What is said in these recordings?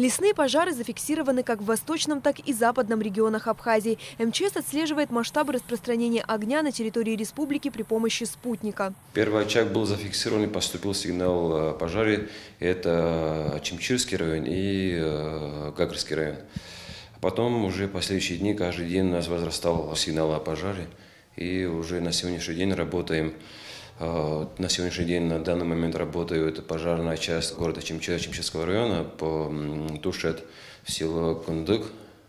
Лесные пожары зафиксированы как в восточном, так и западном регионах Абхазии. МЧС отслеживает масштабы распространения огня на территории республики при помощи спутника. Первый очаг был зафиксирован и поступил сигнал о пожаре. Это Чимчирский район и Гагрский район. Потом уже последующие дни, каждый день у нас возрастал сигнал о пожаре. И уже на сегодняшний день работаем. На сегодняшний день, на данный момент работает пожарная часть города Чимчирского района по Тушет в село Кундык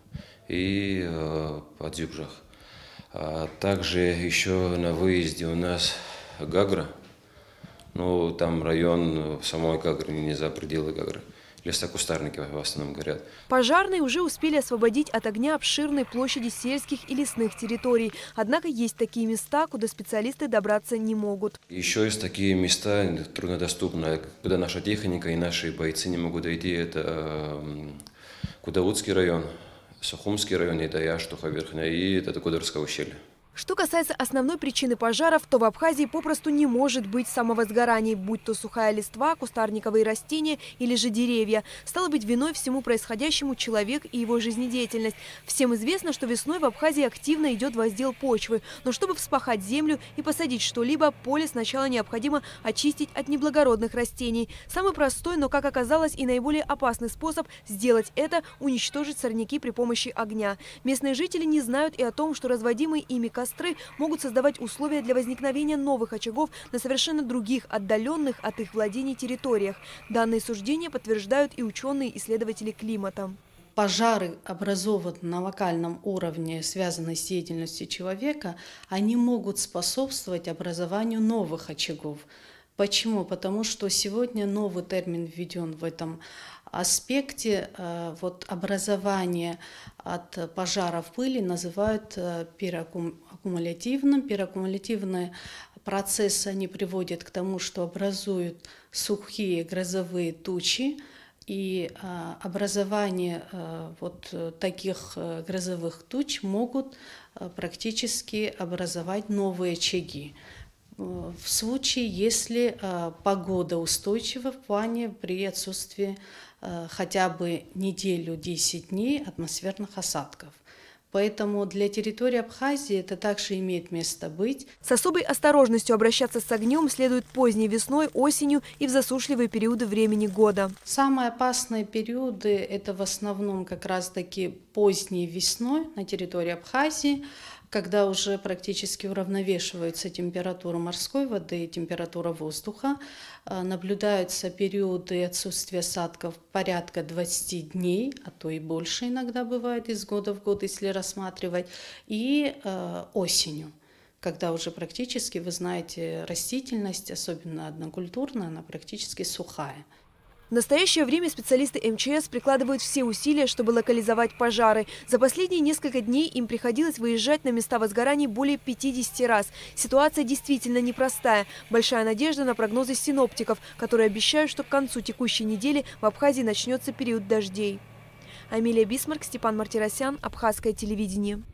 и Подзюбжах. Также еще на выезде у нас Гагра. Ну, там район самой Гагры, не за пределы Гагры. Лесокустарники в основном горят. Пожарные уже успели освободить от огня обширные площади сельских и лесных территорий. Однако есть такие места, куда специалисты добраться не могут. Еще есть такие места труднодоступные, куда наша техника и наши бойцы не могут дойти. Это Кудаутский район, Сухумский район, это Яштуха Верхняя и это Кударское ущелье. Что касается основной причины пожаров, то в Абхазии попросту не может быть самовозгораний, будь то сухая листва, кустарниковые растения или же деревья. Стало быть, виной всему происходящему человек и его жизнедеятельность. Всем известно, что весной в Абхазии активно идет воздел почвы. Но чтобы вспахать землю и посадить что-либо, поле сначала необходимо очистить от неблагородных растений. Самый простой, но, как оказалось, и наиболее опасный способ сделать это – уничтожить сорняки при помощи огня. Местные жители не знают и о том, что разводимые ими костры могут создавать условия для возникновения новых очагов на совершенно других, отдаленных от их владений территориях. Данные суждения подтверждают и ученые-исследователи климата. Пожары, образованные на локальном уровне, связанные с деятельностью человека, они могут способствовать образованию новых очагов. Почему? Потому что сегодня новый термин введен в этом аспекте. Образование от пожаров пыли называют пераккумулятивным. Пераккумулятивные процессы они приводят к тому, что образуют сухие грозовые тучи. И образование таких грозовых туч могут практически образовать новые очаги. В случае, если погода устойчива в плане при отсутствии хотя бы неделю, 10 дней атмосферных осадков. Поэтому для территории Абхазии это также имеет место быть. С особой осторожностью обращаться с огнем следует поздней весной, осенью и в засушливые периоды времени года. Самые опасные периоды – это в основном как раз-таки поздней весной на территории Абхазии, когда уже практически уравновешиваются температура морской воды и температура воздуха. Наблюдаются периоды отсутствия осадков порядка 20 дней, а то и больше иногда бывает из года в год, если рассматривать, и осенью, когда уже практически, вы знаете, растительность, особенно однокультурная, она практически сухая. В настоящее время специалисты МЧС прикладывают все усилия, чтобы локализовать пожары. За последние несколько дней им приходилось выезжать на места возгораний более 50 раз. Ситуация действительно непростая. Большая надежда на прогнозы синоптиков, которые обещают, что к концу текущей недели в Абхазии начнется период дождей. Амилия Бисмарк, Степан Мартиросян, Абхазское телевидение.